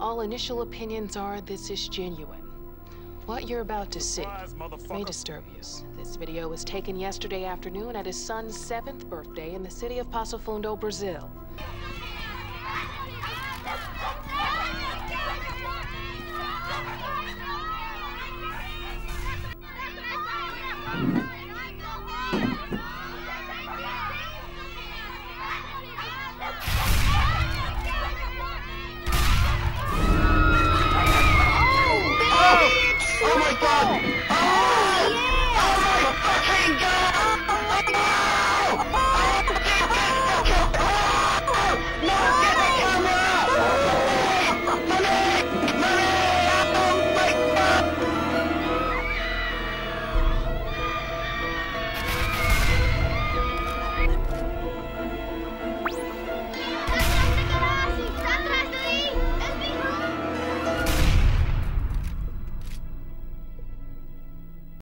All initial opinions are this is genuine. What you're about to see may disturb you. This video was taken yesterday afternoon at his son's 7th birthday in the city of Passo Fundo, Brazil.